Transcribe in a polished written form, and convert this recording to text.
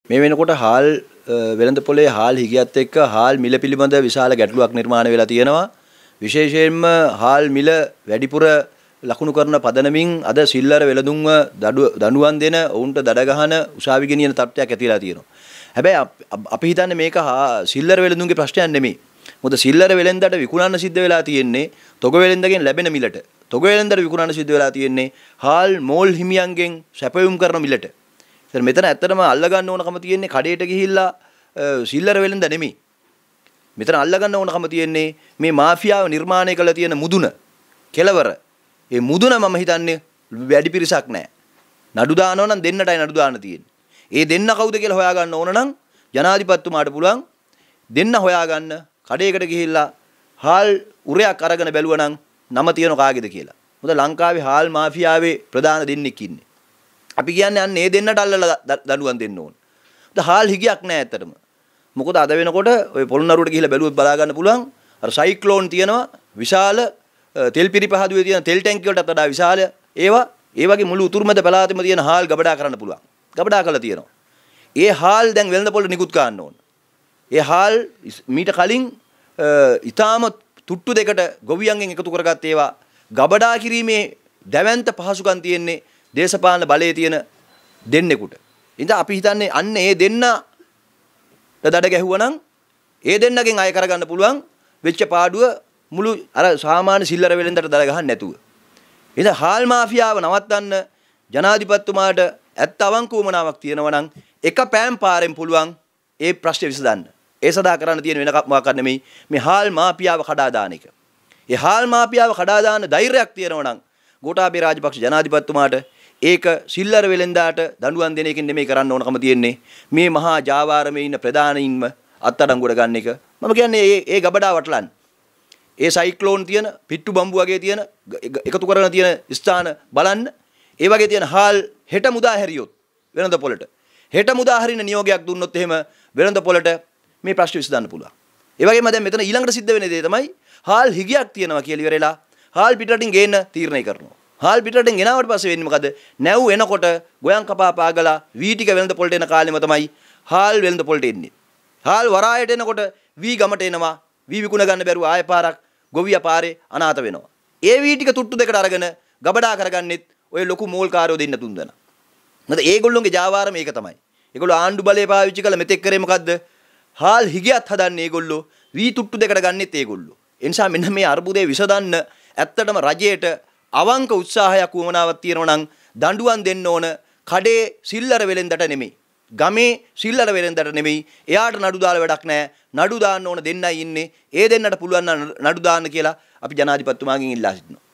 මේ වෙනකොට හාල් වෙළඳ පොලේ හාල් හිගියත් එක්ක හාල් මිල පිළිබඳ විශාල ගැටලුවක් නිර්මාණය වෙලා තියෙනවා. විශේෂයෙන්ම හාල් මිල වැඩිපුර ලකුණු කරන පදනමින් අද සිල්ලර වෙළඳුන්ව දඬුවම් දෙන ඔවුන්ට දඩ ගහන උසාවි ගෙනියන තත්ත්වයක් ඇතිලා තියෙනවා. හැබැයි අපි හිතන්නේ මේක සිල්ලර වෙළඳුන්ගේ ප්‍රශ්නයක් නෙමෙයි. මොකද සිල්ලර වෙළෙන්දට විකුණන්න සිද්ධ වෙලා තියෙන්නේ තොග වෙළෙන්දගෙන් ලැබෙන මිලට. තොග වෙළෙන්දට විකුණන්න සිද්ධ වෙලා තියෙන්නේ හාල් මෝල් හිමියන්ගෙන් සැපයුම් කරන මිලට. ඉතින් මෙතන ඇත්තටම අල්ල ගන්න ඕනකම තියෙන්නේ කඩේට ගිහිල්ලා සිල්ලර වෙළෙන්ද නෙමෙයි. මෙතන අල්ල ගන්න ඕනකම තියෙන්නේ මේ මාෆියාව නිර්මාණය කළ තියෙන මුදුන කෙලවර. ඒ මුදුන මම හිතන්නේ වැඩි පිරිසක් නැහැ. නඩු දානවා නම් දෙන්නටයි නඩු දාන්න තියෙන්නේ. ඒ දෙන්න කවුද කියලා හොයාගන්න ඕන නම් ජනාධිපතිතුමාට පුළුවන් දෙන්න හොයාගන්න කඩේකට ගිහිල්ලා හාල් උරයක් අරගෙන බැලුවා නම් නම තියෙන කාගේද කියලා. මොකද ලංකාවේ හාල් මාෆියාවේ ප්‍රධාන දෙන්නෙක් ඉන්නේ. අපි කියන්නේ අන්න ඒ දෙන්නට අල්ලලා දඬුවම් දෙන්න ඕන. හාල් හිගයක් නැහැ ඇත්තටම. මොකද අද වෙනකොට ඔය පොළොන්නරුවට ගිහිල්ලා බැලුවොත් බලා ගන්න පුළුවන් අර සයික්ලෝන් තියෙනවා විශාල තෙල් පිරිපහදුවේ තියෙන තෙල් ටැංකිය වලටත් වඩා විශාල ඒවා ඒ වගේ මුළු උතුරු මැද පළාතෙම තියෙන හාල් ගබඩා කරන්න පුළුවන්. ගබඩා කරලා තියෙනවා. ඒ හාල් දැන් වෙළඳ පොළට නිකුත් කරන්න ඕන. ඒ හාල් මීට කලින් ඊටාම තුට්ටු දෙකට ගොවියන්ගෙන් එකතු කරගත්ත ඒවා ගබඩා කිරීමේ දැවැන්ත පහසුකම් තියෙන්නේ දේශපාලන බලයේ තියෙන දෙන්නෙකුට. ඉතින් අපි හිතන්නේ අන්න ඒ දෙන්න දඩ ගැහුවා නම් ඒ දෙන්නගෙන් අය කරගන්න පුළුවන් වෙච්ච පාඩුව මුළු අර සාමාන්‍ය සිල්ලර වෙලෙන්දට දඩ ගහන්න නැතුව. ඉතින් හාල් මාෆියාව නවත්තන්න ජනාධිපතිතුමාට ඇත්ත අවංක උවමනාවක් තියෙනවා නම් එක පෑම් පාරෙන් පුළුවන් ඒ ප්‍රශ්නේ විසඳන්න. ඒ සදා කරන්න තියෙන වෙන මොකක්වත් නෙමෙයි මේ හාල් මාෆියාව කඩා දාන එක. ඒ හාල් මාෆියාව කඩා දාන ධෛර්යයක් තියෙනවා නම් ගෝඨාභය රාජපක්ෂ ජනාධිපතිතුමාට ඒක සිල්ලර වෙලෙන්දාට දඬුවම් දෙන එකෙන් නෙමෙයි කරන්න ඕනකම තියෙන්නේ මේ මහා ජාවාරමේ ඉන්න ප්‍රධානයින්ම අත්අඩංගුවට ගන්න එක. මම කියන්නේ ඒ ගබඩා වටලන්න. ඒ සයික්ලෝන් තියෙන පිට්ටු බම්බු වගේ තියෙන එකතු කරගෙන තියෙන ස්ථාන බලන්න. ඒ වගේ තියෙන හාල් හෙට මුදා හැරියොත් වෙළඳ පොළට හෙට මුදා හරින නියෝගයක් දුන්නොත් එහෙම වෙළඳ පොළට මේ ප්‍රශ්න විසඳන්න පුළුවන්. ඒ වගේම දැන් මෙතන ඊළඟට සිද්ධ වෙන දේ තමයි හාල් හිගයක් තියෙනවා කියලා ඉවරලා හාල් පිටරටින් ගේන්න තීරණය කරනවා. හාල් පිටරටින් ගෙනාවට පස්සේ වෙන්නේ මොකද? නැව් එනකොට ගොයන් කපා පාගලා වී ටික වෙළඳ පොළට එන කාලෙම තමයි හාල් වෙළඳ පොළට එන්නේ. හාල් වරායට එනකොට වී ගමට එනවා. වී විකුණ ගන්න බැරුව ආය පාරක් ගොවියා පාරේ අනාථ වෙනවා. ඒ වී ටික තුට්ටු දෙකට අරගෙන ගබඩා කරගන්නෙත් ඔය ලොකු මෝල් කාරයෝ දෙන්න තුන් දෙනා. මොකද ඒගොල්ලෝගේ ජාවාර මේක තමයි. ඒගොල්ලෝ ආණ්ඩු බලය පාවිච්චි කළ මෙතෙක් කරේ මොකද්ද? හාල් හිගියත් හදන්නේ ඒගොල්ලෝ වී තුට්ටු දෙකට ගන්නෙත් ඒගොල්ලෝ. ඒ නිසා මෙන්න මේ අර්බුදේ විසඳන්න ඇත්තටම රජයට අවංක උත්සාහයක් වුණාවක් තියෙනවා නම් දඬුවම් දෙන්න ඕන කඩේ සිල්ලර වෙලෙන්දට නෙමෙයි. ගමේ සිල්ලර වෙලෙන්දට නෙමෙයි. එයාට නඩු දාලා වැඩක් නැහැ. නඩු දාන්න ඕන දෙන්නයි ඉන්නේ. ඒ දෙන්නට පුළුවන් නඩු දාන්න කියලා අපි ජනාධිපතිතුමාගෙන් ඉල්ලා සිටිනවා.